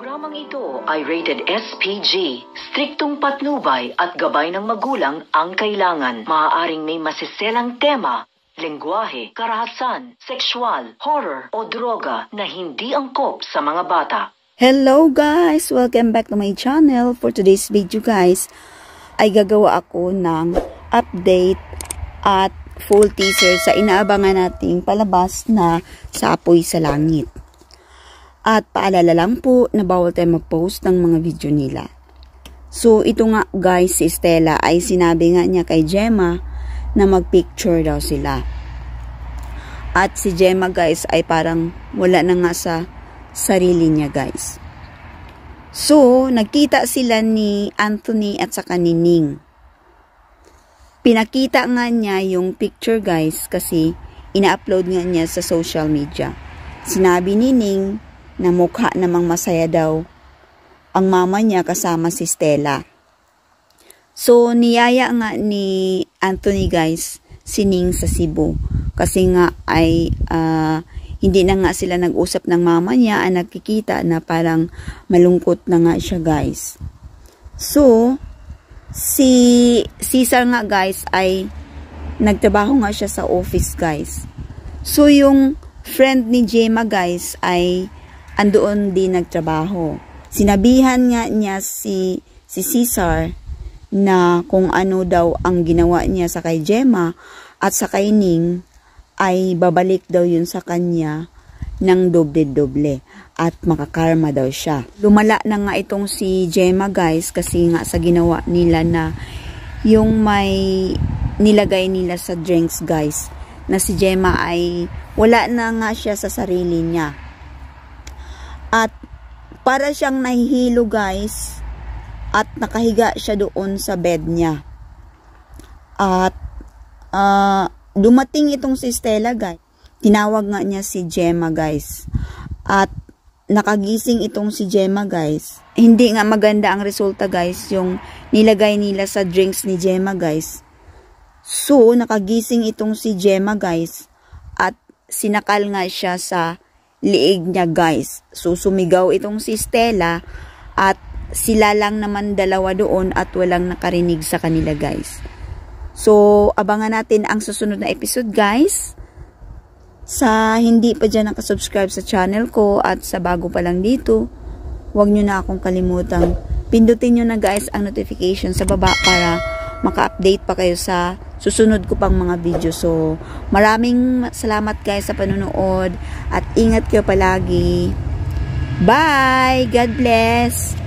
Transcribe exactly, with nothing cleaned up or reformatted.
Programang ito ay rated S P G. Striktong patnubay at gabay ng magulang ang kailangan. Maaaring may masiselang tema, lengguwahe, karahasan, sexual, horror o droga na hindi angkop sa mga bata. Hello guys! Welcome back to my channel. For today's video guys, ay gagawa ako ng update at full teaser sa inaabangan nating palabas na Sa Apoy sa Langit. At paalala lang po na bawal tayo mag-post ng mga video nila. So ito nga guys, si Stella ay sinabi nga niya kay Gemma na mag-picture daw sila. At si Gemma guys ay parang wala na nga sa sarili niya guys. So nagkita sila ni Anthony at saka ni Ning. Pinakita nga niya yung picture guys kasi ina-upload nga niya sa social media. Sinabi ni Ning na mukha namang masaya daw ang mama niya kasama si Stella. So niyaya nga ni Anthony guys si Ning sa Cebu kasi nga ay uh, hindi na nga sila nag-usap ng mama niya, ang nakikita na parang malungkot na nga siya guys. So si Cesar nga guys ay nagtrabaho nga siya sa office guys. So yung friend ni Gemma guys ay andoon din nagtrabaho. Sinabihan nga niya si, si Cesar na kung ano daw ang ginawa niya sa kay Gemma at sa kay Ning ay babalik daw yun sa kanya ng doble-doble at makakarma daw siya. Lumala na nga itong si Gemma guys kasi nga sa ginawa nila na yung may nilagay nila sa drinks guys na si Gemma ay wala na nga siya sa sarili niya. At para siyang nahihilo guys at nakahiga siya doon sa bed niya. At uh, dumating itong si Stella guys. Tinawag nga niya si Gemma guys. At nakagising itong si Gemma guys. Hindi nga maganda ang resulta guys yung nilagay nila sa drinks ni Gemma guys. So nakagising itong si Gemma guys at sinakal nga siya sa liig niya guys. So sumigaw itong si Stella at sila lang naman dalawa doon at walang nakarinig sa kanila guys. So abangan natin ang susunod na episode guys. Sa hindi pa dyan nakasubscribe sa channel ko at sa bago pa lang dito, huwag nyo na akong kalimutang pindutin nyo na guys ang notification sa baba para maka-update pa kayo sa susunod ko pang mga video. So, maraming salamat guys sa panonood at ingat kayo palagi. Bye! God bless!